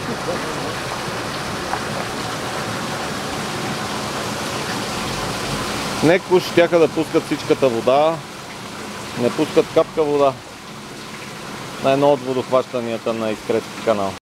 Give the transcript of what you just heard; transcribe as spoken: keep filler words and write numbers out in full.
Некои щяха да пускат всичката вода, не пускат капка вода на едно от водохващанията на Искрески канал.